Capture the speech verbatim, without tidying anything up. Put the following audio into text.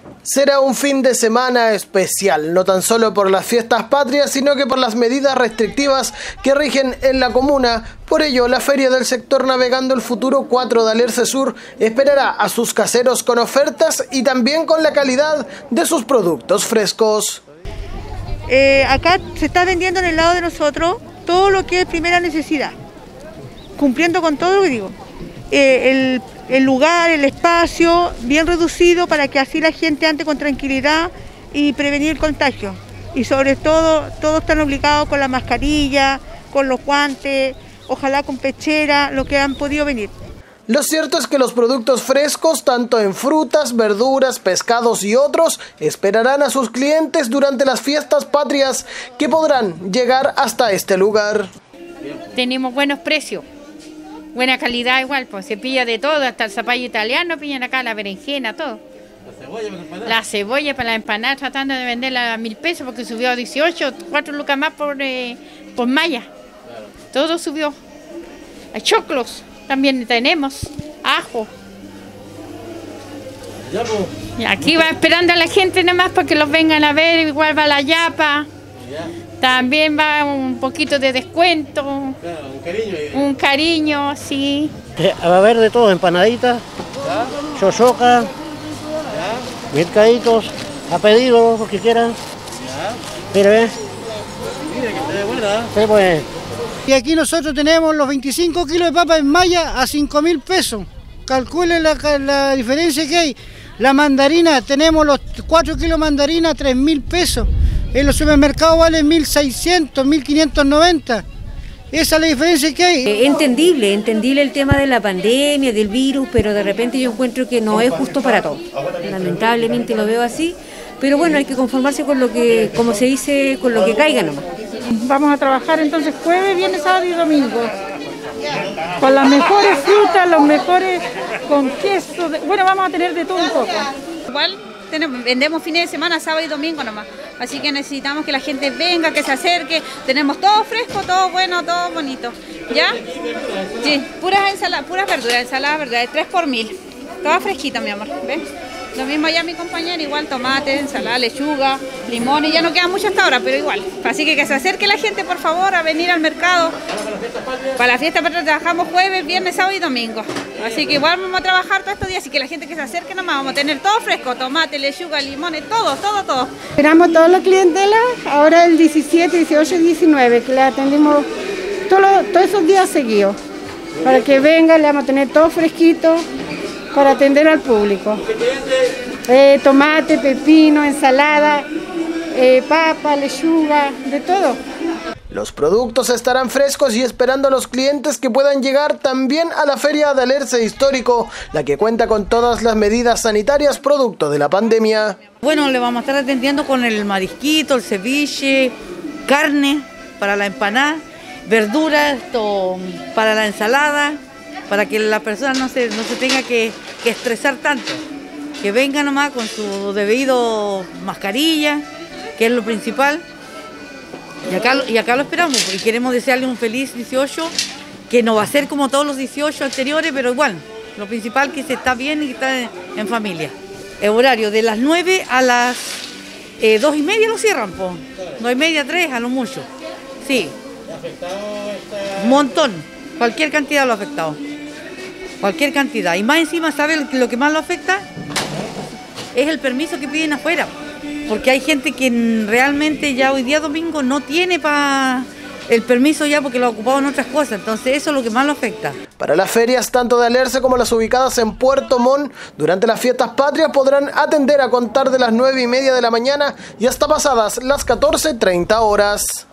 Será un fin de semana especial, no tan solo por las fiestas patrias, sino que por las medidas restrictivas que rigen en la comuna. Por ello, la Feria del Sector Navegando el Futuro cuatro de Alerce Sur esperará a sus caseros con ofertas y también con la calidad de sus productos frescos. Eh, acá se está vendiendo en el lado de nosotros todo lo que es primera necesidad, cumpliendo con todo lo que digo. Eh, el, el lugar, el espacio bien reducido para que así la gente ande con tranquilidad y prevenir el contagio. Y sobre todo, todos están obligados con la mascarilla, con los guantes, ojalá con pechera, lo que han podido venir. Lo cierto es que los productos frescos, tanto en frutas, verduras, pescados y otros, esperarán a sus clientes durante las fiestas patrias que podrán llegar hasta este lugar. Tenemos buenos precios. Buena calidad igual, pues se pilla de todo, hasta el zapallo italiano pillan acá, la berenjena, todo. ¿La cebolla para la empanada? La cebolla para la empanada, tratando de venderla a mil pesos porque subió a dieciocho, cuatro lucas más por, eh, por malla. Claro. Todo subió. Hay choclos, también tenemos, ajo. Ya, pues. Y aquí va esperando a la gente nomás para que los vengan a ver, igual va la yapa. Ya. También va un poquito de descuento. Claro, un cariño. Un cariño, sí. Va a haber de todo, empanaditas, chochoca, mercaditos, a pedido, lo que quieran. Mira, ve. Mira que está de buena. Sí, pues. Y aquí nosotros tenemos los veinticinco kilos de papa en malla a cinco mil pesos. Calculen la, la diferencia que hay. La mandarina, tenemos los cuatro kilos de mandarina a tres mil pesos. En los supermercados valen mil seiscientos, mil quinientos noventa. Esa es la diferencia que hay. Eh, entendible, entendible el tema de la pandemia, del virus, pero de repente yo encuentro que no es justo para todos. Lamentablemente lo veo así, pero bueno, hay que conformarse con lo que, como se dice, con lo que caiga nomás. Vamos a trabajar entonces jueves, viernes, sábado y domingo. Con las mejores frutas, los mejores con queso. De, bueno, vamos a tener de todo un poco. Igual tenemos, vendemos fines de semana, sábado y domingo nomás. Así que necesitamos que la gente venga, que se acerque. Tenemos todo fresco, todo bueno, todo bonito. ¿Ya? Sí, puras ensaladas, puras verduras, ensaladas, verduras, tres por mil. Todo fresquito, mi amor. ¿Ves? Lo mismo allá mi compañera, igual tomate, ensalada, lechuga, limón, y ya no queda mucho hasta ahora, pero igual. Así que que se acerque la gente, por favor, a venir al mercado. Para la fiesta patria trabajamos jueves, viernes, sábado y domingo. Así que igual vamos a trabajar todos estos días, así que la gente que se acerque nomás, vamos a tener todo fresco, tomate, lechuga, limones, todo, todo, todo. Esperamos toda la clientela, ahora el diecisiete, dieciocho y diecinueve, que le atendimos todos todo esos días seguidos. Para que venga, le vamos a tener todo fresquito, para atender al público. Eh, tomate, pepino, ensalada, eh, papa, lechuga, de todo. Los productos estarán frescos y esperando a los clientes que puedan llegar también a la Feria de Alerce Histórico, la que cuenta con todas las medidas sanitarias producto de la pandemia. Bueno, le vamos a estar atendiendo con el marisquito, el ceviche, carne para la empanada, verduras esto, para la ensalada, para que la persona no se, no se tenga que, que estresar tanto, que venga nomás con su debido mascarilla, que es lo principal, y acá, y acá lo esperamos, y queremos desearle un feliz dieciocho, que no va a ser como todos los dieciocho anteriores, pero igual, lo principal es que se está bien y que está en, en familia. El horario de las nueve a las eh, dos y media lo cierran, po. dos y media, tres a lo mucho, sí. Un montón, cualquier cantidad lo ha afectado. Cualquier cantidad. Y más encima, ¿sabe lo que más lo afecta? Es el permiso que piden afuera. Porque hay gente que realmente ya hoy día domingo no tiene para el permiso ya porque lo ha ocupado en otras cosas. Entonces eso es lo que más lo afecta. Para las ferias tanto de Alerce como las ubicadas en Puerto Montt, durante las fiestas patrias podrán atender a contar de las nueve y media de la mañana y hasta pasadas las catorce treinta horas.